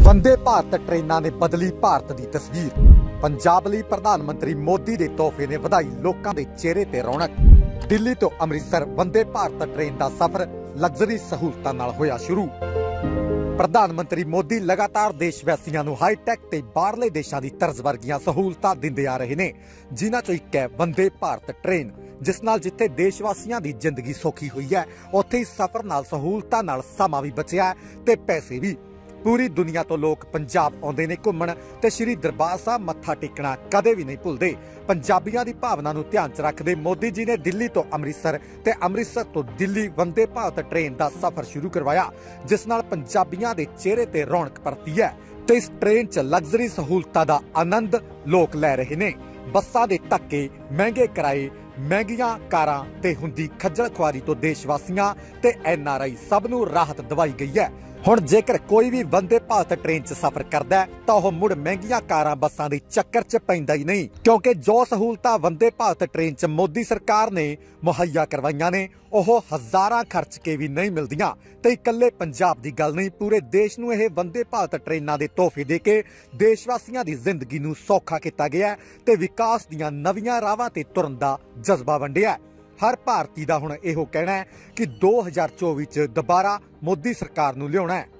वंदे भारत ट्रेनां ने बदली भारत की तस्वीर। पंजाब लई प्रधान मंत्री मोदी के तोहफे ने वधाई लोकां दे चेहरे ते रौनक। दिल्ली तो अमृतसर वंदे भारत ट्रेन का सफर लग्जरी सहूलतां नाल होया शुरू। प्रधानमंत्री मोदी लगातार देशवासियों को हाईटैक ते बाहरले देशों की तर्ज वर्गियां सहूलतां दिंदे आ रहे ने, जिन्हां चों एक है वंदे भारत ट्रेन, जिस नाल जिथे देशवासियों की जिंदगी सौखी हुई है, उत्थे इस सफर नाल सहूलतां नाल समा भी बचिया ते पैसे भी। पूरी दुनिया तो लोग पंजाब आउंदे ने घुम्मण ते श्री दरबार साहब मत्था टेकना कदे भी नहीं भुलदे। पंजाबियों की भावना नूं ध्यान च रखदे मोदी जी ने दिल्ली तो अमृतसर ते अमृतसर तो दिल्ली वंदे भारत ट्रेन का सफर शुरू करवाया, जिस नाल पंजाबियों के चेहरे ते रौनक परती है ते इस ट्रेन च लग्जरी सहूलतां दा आनंद लोग लै रहे ने। बसां दे धक्के, महंगे किराए, महंगियां कारां ते हुंदी खज्जल खुआरी तो देशवासियों ते NRI सब नूं राहत दवाई गई है। हुण जेकर कोई भी वंदे भारत ट्रेन च सफर करदा है तां ओह मुड़ महंगियां कारां बसां दे चक्कर च पैंदा ही नहीं, क्योंकि जो सहूलतां वंदे भारत ट्रेन च मोदी सरकार ने मुहैया करवाइयां ने ओह हज़ारां खर्च के भी नहीं मिलदियां। ते इकल्ले पंजाब दी गल नहीं, पूरे देश नूं यह वंदे भारत ट्रेनां दे तोहफे दे के देशवासियों की जिंदगी नूं सौखा किया गया ते विकास दीयां नवीआं राहां ते तुरन दा जज्बा वंडिया है। हर भारती का हुण इहो कहना है कि 2024 च दोबारा मोदी सरकार नूं लियाउणा है।